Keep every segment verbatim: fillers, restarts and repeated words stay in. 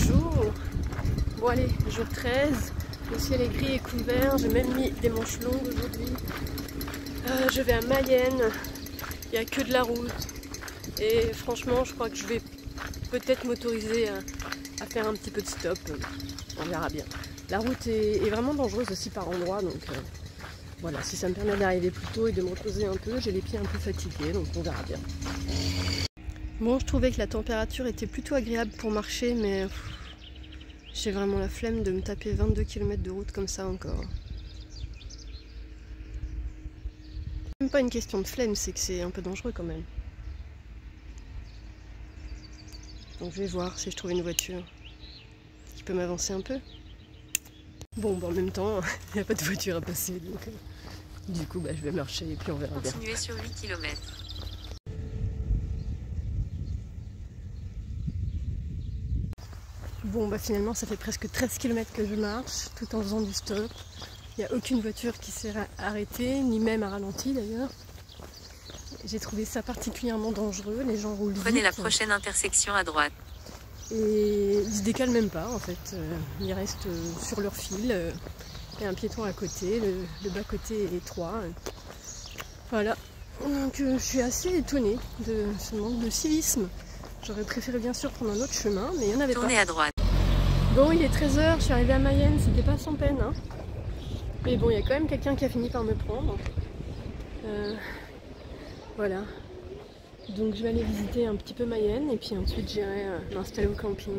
jour. Bon allez, jour treize, le ciel est gris et couvert, j'ai même mis des manches longues aujourd'hui. Euh, je vais à Mayenne, il n'y a que de la route. Et franchement, je crois que je vais peut-être m'autoriser à, à faire un petit peu de stop. On verra bien. La route est, est vraiment dangereuse aussi par endroits, donc euh, voilà, si ça me permet d'arriver plus tôt et de me reposer un peu, j'ai les pieds un peu fatigués, donc on verra bien. Bon, je trouvais que la température était plutôt agréable pour marcher, mais j'ai vraiment la flemme de me taper vingt-deux kilomètres de route comme ça encore. C'est même pas une question de flemme, c'est que c'est un peu dangereux quand même. Donc je vais voir si je trouve une voiture qui peut m'avancer un peu. Bon, bah en même temps, il n'y a pas de voiture à passer, donc euh, du coup bah, je vais marcher et puis on verra bien. Continuez sur huit kilomètres. Bon bah finalement ça fait presque treize kilomètres que je marche, tout en faisant du stop. Il n'y a aucune voiture qui s'est arrêtée, ni même à ralenti d'ailleurs. J'ai trouvé ça particulièrement dangereux, les gens roulent vite. Prenez la prochaine intersection à droite. Et ils se décalent même pas en fait, ils restent sur leur fil. Il y a un piéton à côté, le, le bas-côté est étroit. Voilà, donc je suis assez étonnée de ce manque de civisme. J'aurais préféré bien sûr prendre un autre chemin, mais il n'y en avait pas. Tournez à droite. Bon, il est treize heures, je suis arrivée à Mayenne, c'était pas sans peine. Hein. Mais bon, il y a quand même quelqu'un qui a fini par me prendre. Euh, voilà. Donc je vais aller visiter un petit peu Mayenne et puis ensuite j'irai euh, m'installer au camping.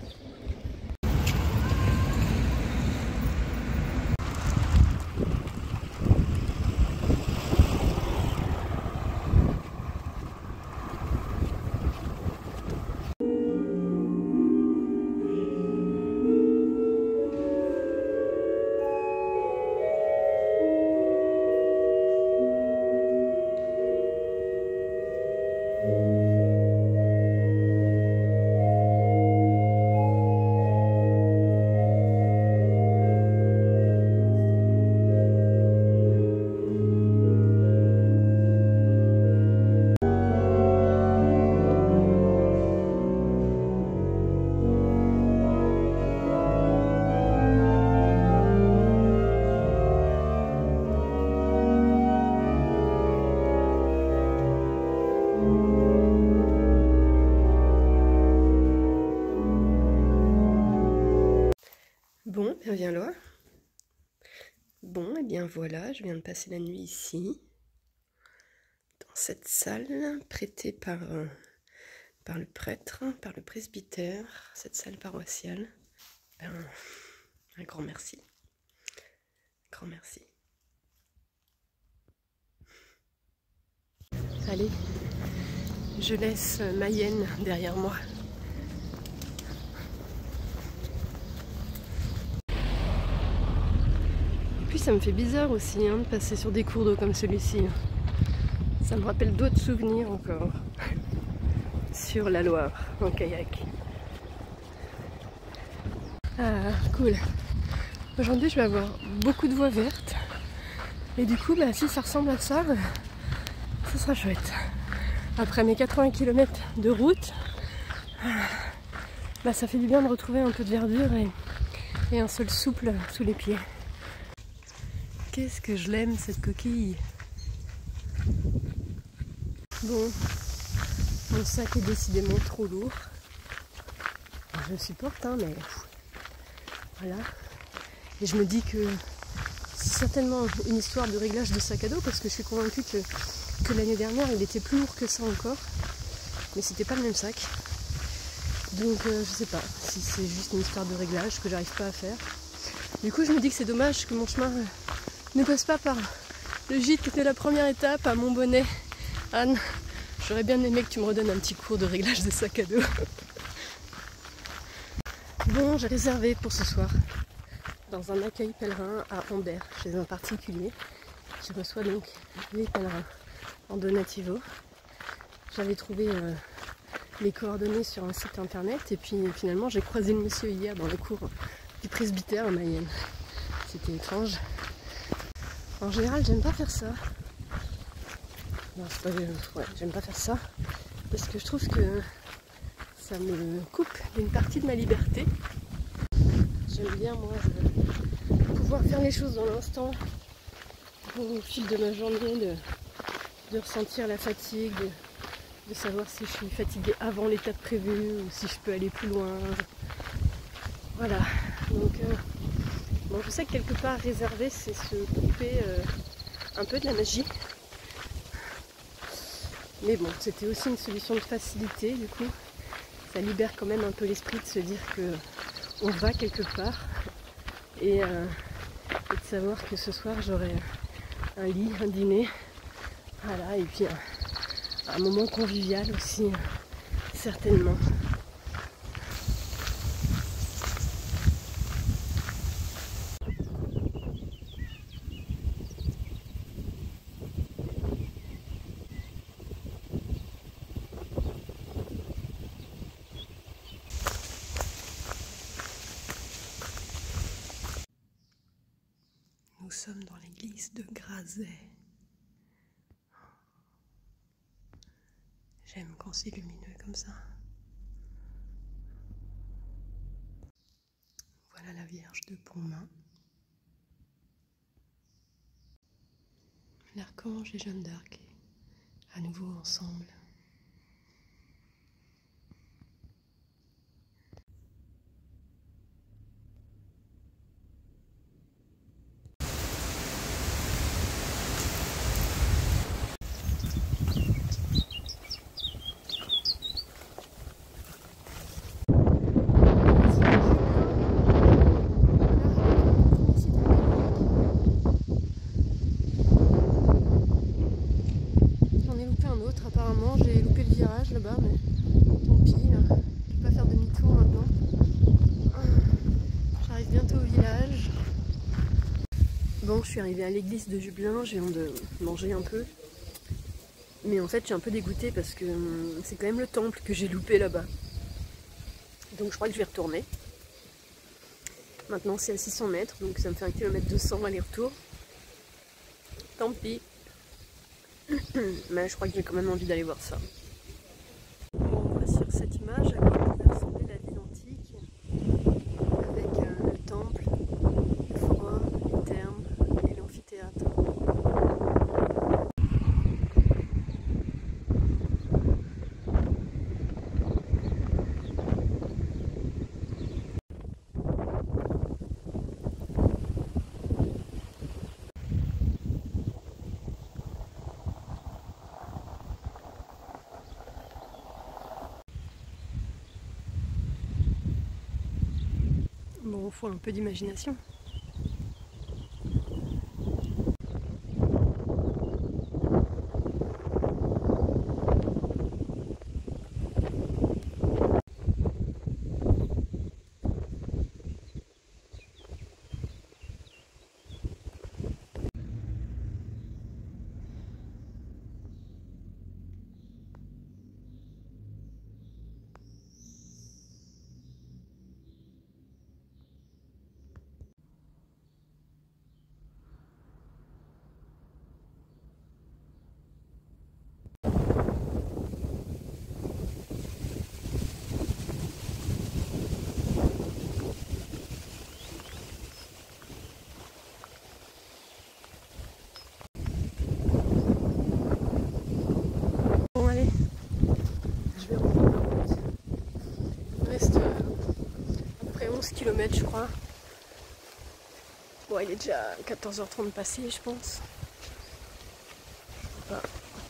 Bon, bien viens là. Bon, et bien voilà, je viens de passer la nuit ici, dans cette salle prêtée par, euh, par le prêtre, par le presbytère, cette salle paroissiale. Ben, un grand merci. Un grand merci. Allez, je laisse Mayenne derrière moi. Puis ça me fait bizarre aussi hein, de passer sur des cours d'eau comme celui-ci. Ça me rappelle d'autres souvenirs encore sur la Loire en kayak. Ah cool. Aujourd'hui je vais avoir beaucoup de voies vertes et du coup bah, si ça ressemble à ça, ça sera chouette. Après mes quatre-vingts kilomètres de route, bah, ça fait du bien de retrouver un peu de verdure et, et un sol souple sous les pieds. Qu'est-ce que je l'aime cette coquille. Bon, mon sac est décidément trop lourd. Je le supporte, hein, mais voilà. Et je me dis que c'est certainement une histoire de réglage de sac à dos parce que je suis convaincue que, que l'année dernière il était plus lourd que ça encore. Mais c'était pas le même sac. Donc euh, je sais pas si c'est juste une histoire de réglage que j'arrive pas à faire. Du coup je me dis que c'est dommage que mon chemin ne passe pas par le gîte qui était la première étape à Montbonnet. Anne, j'aurais bien aimé que tu me redonnes un petit cours de réglage de sac à dos. Bon, j'ai réservé pour ce soir dans un accueil pèlerin à Ambert, chez un particulier qui reçoit donc les pèlerins en donativo. J'avais trouvé euh, les coordonnées sur un site internet et puis finalement j'ai croisé le monsieur hier dans le cours du presbytère à Mayenne. C'était étrange. En général, j'aime pas faire ça. Non, c'est pas... Ouais, j'aime pas faire ça. Parce que je trouve que ça me coupe d'une partie de ma liberté. J'aime bien moi pouvoir faire les choses dans l'instant, au fil de ma journée, de, de ressentir la fatigue, de, de savoir si je suis fatiguée avant l'étape prévue ou si je peux aller plus loin. Voilà, donc euh, bon, je sais que quelque part réserver, c'est se couper euh, un peu de la magie. Mais bon, c'était aussi une solution de facilité, du coup. Ça libère quand même un peu l'esprit de se dire que on va quelque part et, euh, et de savoir que ce soir j'aurai un lit, un dîner, voilà, et puis un, un moment convivial aussi, certainement. Nous sommes dans l'église de Grazet. J'aime quand c'est lumineux comme ça. Voilà la Vierge de Pontmain. L'archange et Jeanne d'Arc, à nouveau ensemble. Apparemment, j'ai loupé le virage là-bas, mais tant pis, là. Je ne vais pas faire demi-tour maintenant. J'arrive bientôt au village. Bon, je suis arrivée à l'église de Jubelin, je viens de manger un peu. Mais en fait, je suis un peu dégoûtée parce que c'est quand même le temple que j'ai loupé là-bas. Donc je crois que je vais retourner. Maintenant, c'est à six cents mètres, donc ça me fait un kilomètre deux cents aller-retour. Tant pis. Mais je crois que j'ai quand même envie d'aller voir ça. Bon, on va sur cette image à quoi pouvait ressembler la ville antique, avec euh, le temple, le forum, les thermes et l'amphithéâtre. Bon, il faut un peu d'imagination. Bon, allez, je vais reprendre la route. Il reste euh, à peu près onze kilomètres, je crois. Bon, il est déjà quatorze heures trente passé, je pense. Je sais pas.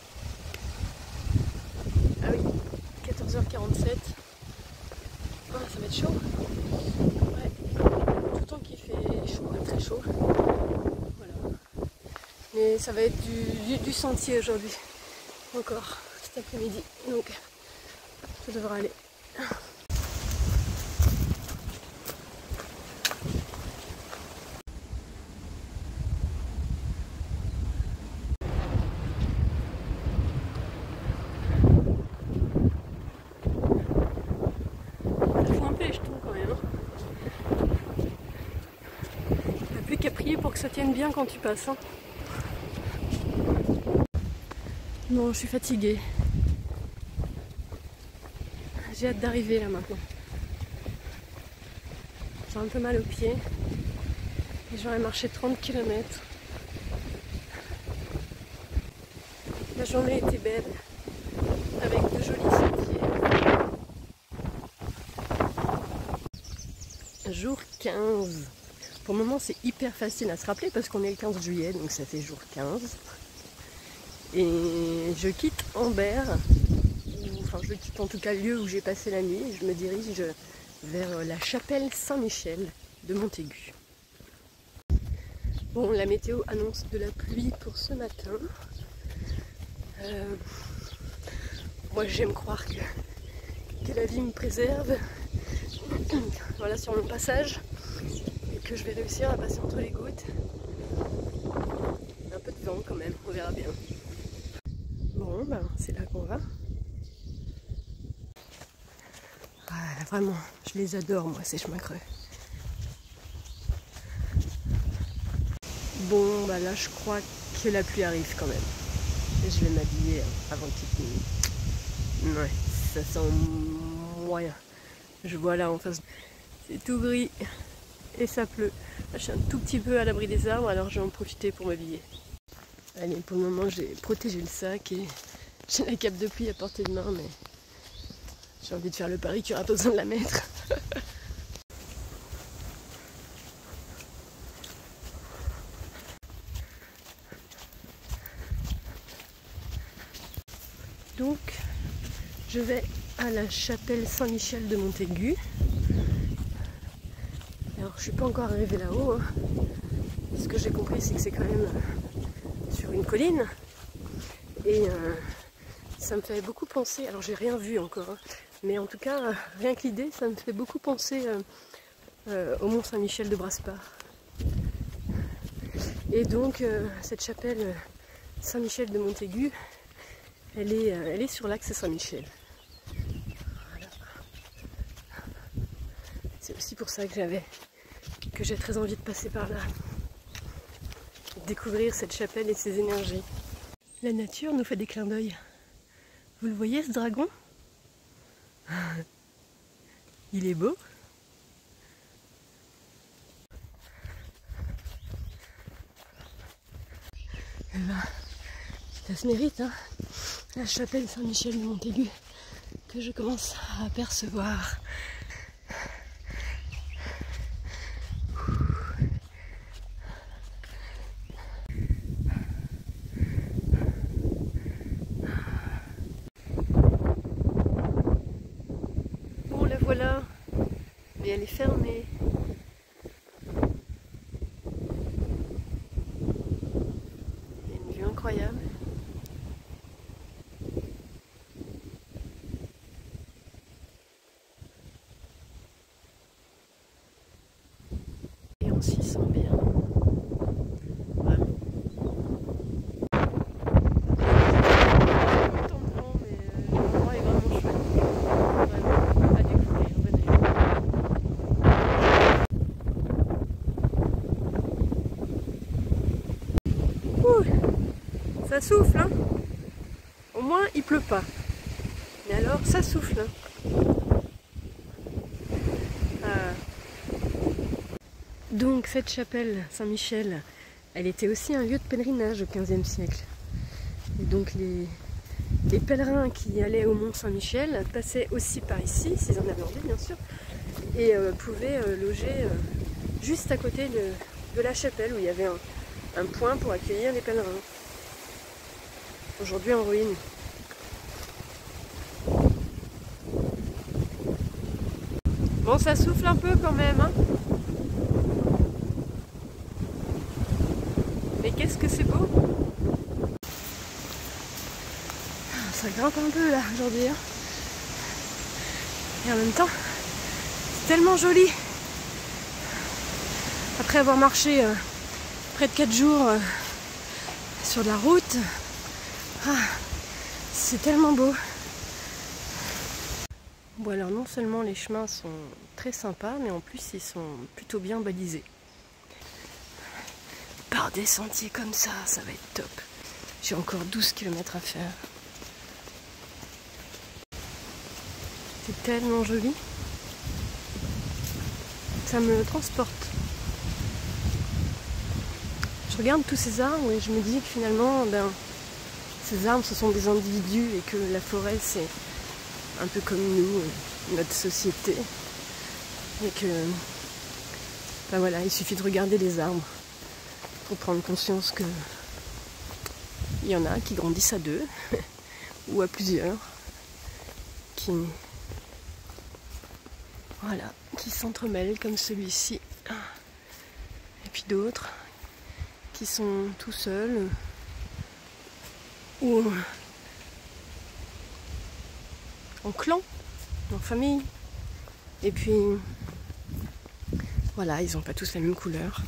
Ah oui, quatorze heures quarante-sept. Oh, ça va être chaud. Ouais. Tout le temps qu'il fait chaud, très chaud. Voilà. Mais ça va être du, du, du sentier aujourd'hui. Encore cet après-midi. Donc, ça devrait aller. Pour que ça tienne bien quand tu passes. Hein. Non, je suis fatiguée. J'ai hâte d'arriver là maintenant. J'ai un peu mal aux pieds. Et j'aurais marché trente kilomètres. La journée était belle, avec de jolis sentiers. Jour quinze. Pour le moment, c'est hyper facile à se rappeler parce qu'on est le quinze juillet, donc ça fait jour quinze. Et je quitte Ambert, ou, enfin je quitte en tout cas le lieu où j'ai passé la nuit, et je me dirige vers la chapelle Saint-Michel de Montaigu. Bon, la météo annonce de la pluie pour ce matin. Euh, moi j'aime croire que, que la vie me préserve voilà, sur mon passage et que je vais réussir à passer entre les gouttes. Un peu de vent quand même, on verra bien. Bon ben c'est là qu'on va. Ah, vraiment, je les adore moi ces chemins creux. Bon bah là je crois que la pluie arrive quand même. Je vais m'habiller avant qu'il finisse. Ouais, ça sent moyen. Je vois là en face, c'est tout gris et ça pleut. Là, je suis un tout petit peu à l'abri des arbres, alors je vais en profiter pour m'habiller. Allez, pour le moment j'ai protégé le sac et j'ai la cape de pluie à portée de main, mais j'ai envie de faire le pari qu'il n'y aura pas besoin de la mettre. Donc, je vais à la chapelle Saint-Michel de Montaigu. Alors, je suis pas encore arrivée là-haut. Hein. Ce que j'ai compris, c'est que c'est quand même sur une colline. Et euh, ça me fait beaucoup penser, alors j'ai rien vu encore, hein, mais en tout cas, rien que l'idée, ça me fait beaucoup penser euh, euh, au Mont Saint-Michel de Brasparts. Et donc, euh, cette chapelle Saint-Michel de Montaigu, Elle est, elle est sur l'axe Saint-Michel. Voilà. C'est aussi pour ça que j'avais que j'ai très envie de passer par là. Découvrir cette chapelle et ses énergies. La nature nous fait des clins d'œil. Vous le voyez ce dragon? Il est beau. Eh ben, ça se mérite, hein. La chapelle Saint-Michel de Montaigu que je commence à apercevoir. Bon, la voilà, mais elle est fermée. Il y a une vue incroyable. On s'y sent bien. Voilà. Pas tant de vent, mais l'endroit est vraiment chouette. Vraiment à découvrir. Venez. Ouh, ça souffle, hein. Au moins, il pleut pas. Mais alors, ça souffle. Hein. Ah. Donc cette chapelle Saint-Michel, elle était aussi un lieu de pèlerinage au quinzième siècle. Et donc les, les pèlerins qui allaient au Mont Saint-Michel passaient aussi par ici, s'ils en avaient envie bien sûr, et euh, pouvaient euh, loger euh, juste à côté de, de la chapelle où il y avait un, un point pour accueillir les pèlerins. Aujourd'hui en ruine. Bon, ça souffle un peu quand même, hein. Mais qu'est-ce que c'est beau! Ça grimpe un peu là aujourd'hui. Hein. Et en même temps, c'est tellement joli. Après avoir marché euh, près de quatre jours euh, sur de la route, ah, c'est tellement beau. Bon alors non seulement les chemins sont très sympas, mais en plus ils sont plutôt bien balisés. Par des sentiers comme ça, ça va être top. J'ai encore douze kilomètres à faire. C'est tellement joli. Ça me transporte. Je regarde tous ces arbres et je me dis que finalement, ben, ces arbres, ce sont des individus et que la forêt, c'est un peu comme nous, notre société. Et que, ben voilà, il suffit de regarder les arbres pour prendre conscience que il y en a qui grandissent à deux ou à plusieurs, qui, voilà, qui s'entremêlent comme celui-ci, et puis d'autres qui sont tout seuls ou en clan, en famille, et puis voilà, ils n'ont pas tous la même couleur.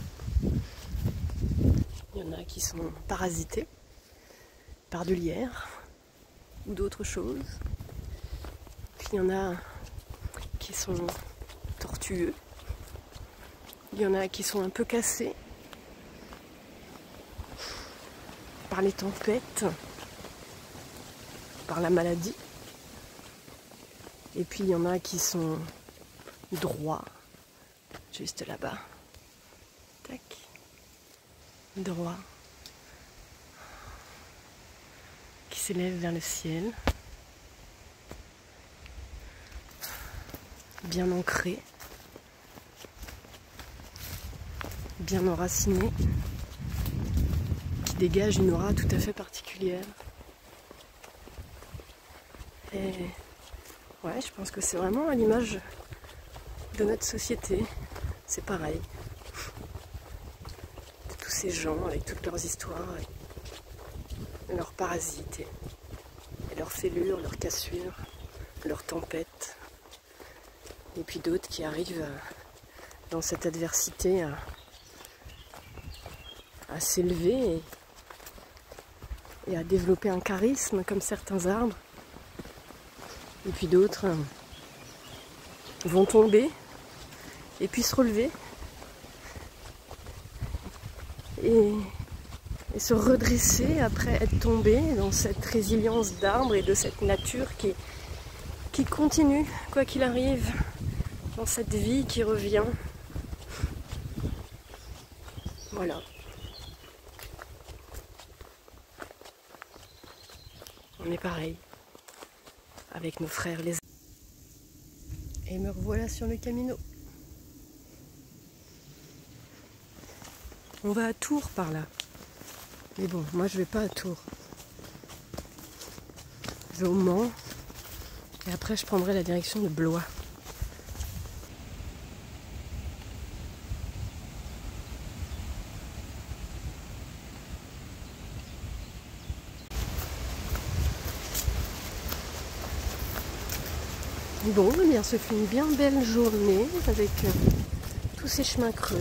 Il y en a qui sont parasités par de lierre ou d'autres choses. Puis il y en a qui sont tortueux. Il y en a qui sont un peu cassés par les tempêtes, par la maladie. Et puis il y en a qui sont droits, juste là-bas. Tac. Droits. Qui s'élèvent vers le ciel. Bien ancrés. Bien enracinés. Qui dégagent une aura tout à fait particulière. Et ouais, je pense que c'est vraiment à l'image de notre société. C'est pareil. De tous ces gens avec toutes leurs histoires, et leurs parasites, et, et leurs fêlures, leurs cassures, leurs tempêtes. Et puis d'autres qui arrivent à, dans cette adversité à, à s'élever et, et à développer un charisme comme certains arbres. Et puis d'autres euh, vont tomber et puis se relever et, et se redresser après être tombés dans cette résilience d'arbres et de cette nature qui, qui continue, quoi qu'il arrive, dans cette vie qui revient. Voilà. On est pareil avec nos frères les... Et me revoilà sur le Camino. On va à Tours par là. Mais bon, moi je vais pas à Tours. Je vais au Mans. Et après je prendrai la direction de Blois. Bon, eh bien, ce fut une bien belle journée avec euh, tous ces chemins creux.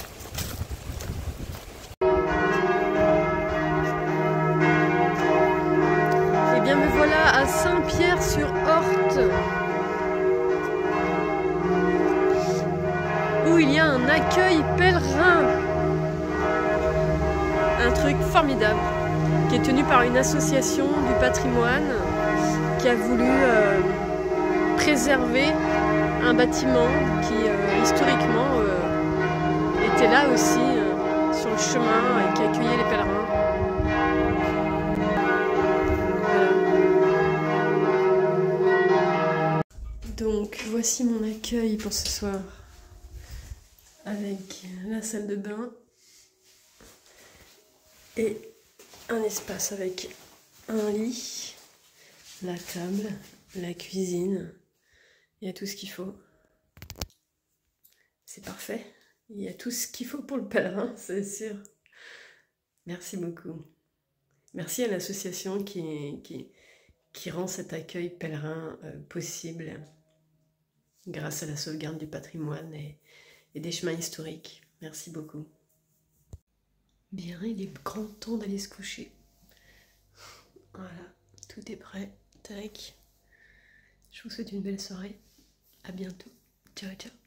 Eh bien, me voilà à Saint-Pierre-sur-Orthe, où il y a un accueil pèlerin. Un truc formidable, qui est tenu par une association du patrimoine qui a voulu... Euh, préserver un bâtiment qui euh, historiquement euh, était là aussi euh, sur le chemin et qui accueillait les pèlerins. Voilà. Donc voici mon accueil pour ce soir avec la salle de bain et un espace avec un lit, la table, la cuisine. Il y a tout ce qu'il faut. C'est parfait. Il y a tout ce qu'il faut pour le pèlerin, c'est sûr. Merci beaucoup. Merci à l'association qui, qui, qui rend cet accueil pèlerin euh, possible grâce à la sauvegarde du patrimoine et, et des chemins historiques. Merci beaucoup. Bien, il est grand temps d'aller se coucher. Voilà, tout est prêt. Tac. Je vous souhaite une belle soirée. À bientôt. Ciao, ciao.